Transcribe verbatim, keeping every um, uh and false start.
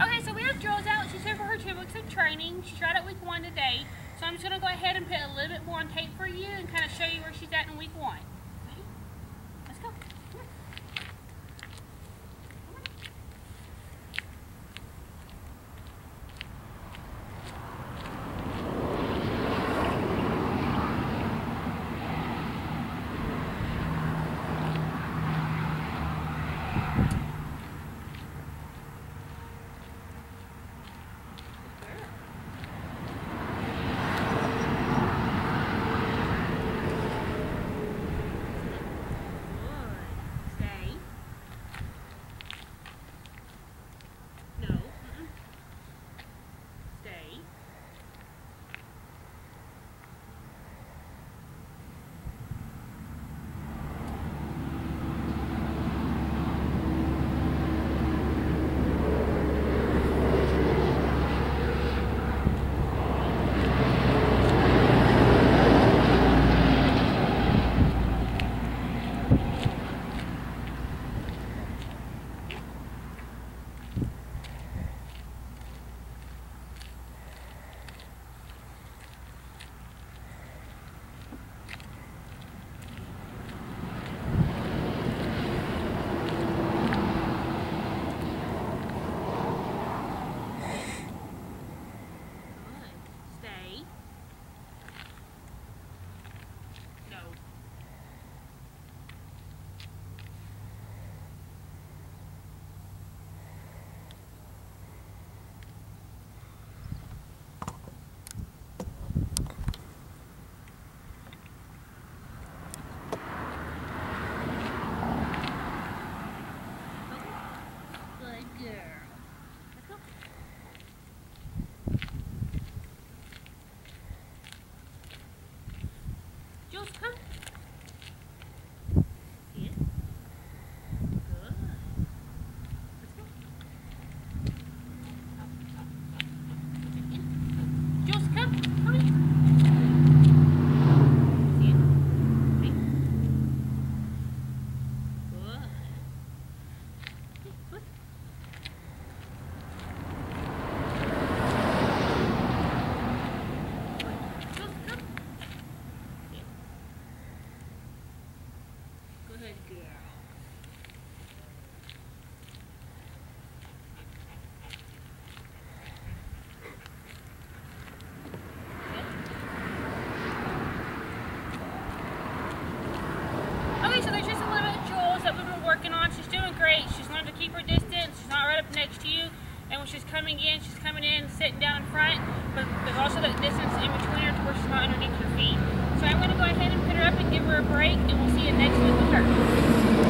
Okay, so we have Jules out. She's here for her two weeks of training. She's right at week one today. So I'm just going to go ahead and put a little bit more on tape for you and kind of show you where she's at in week one. Okay? Let's go. Come here. Jules, come. Yeah. Good. Let's go. Jules, come. Come here. See it? See? Good. Okay, good. Jules, come. Yeah. Good girl. Okay, so there's just a little bit of Jules that we've been working on. She's doing great. She's learned to keep her distance. She's not right up next to you. And when she's coming in, she's coming in, sitting down in front. But there's also that distance in between her to where she's not underneath your feet. So I'm going to go ahead and put her up and give her a break. And we'll see you next week with her.